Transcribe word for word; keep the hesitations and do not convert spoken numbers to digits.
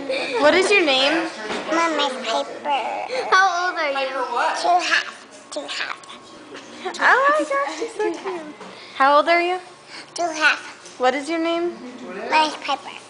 What is your name? My name's Piper. How old are you? Two half. Two half. Oh my gosh, she's so cute. How old are you? Two half. What is your name? My name's Piper.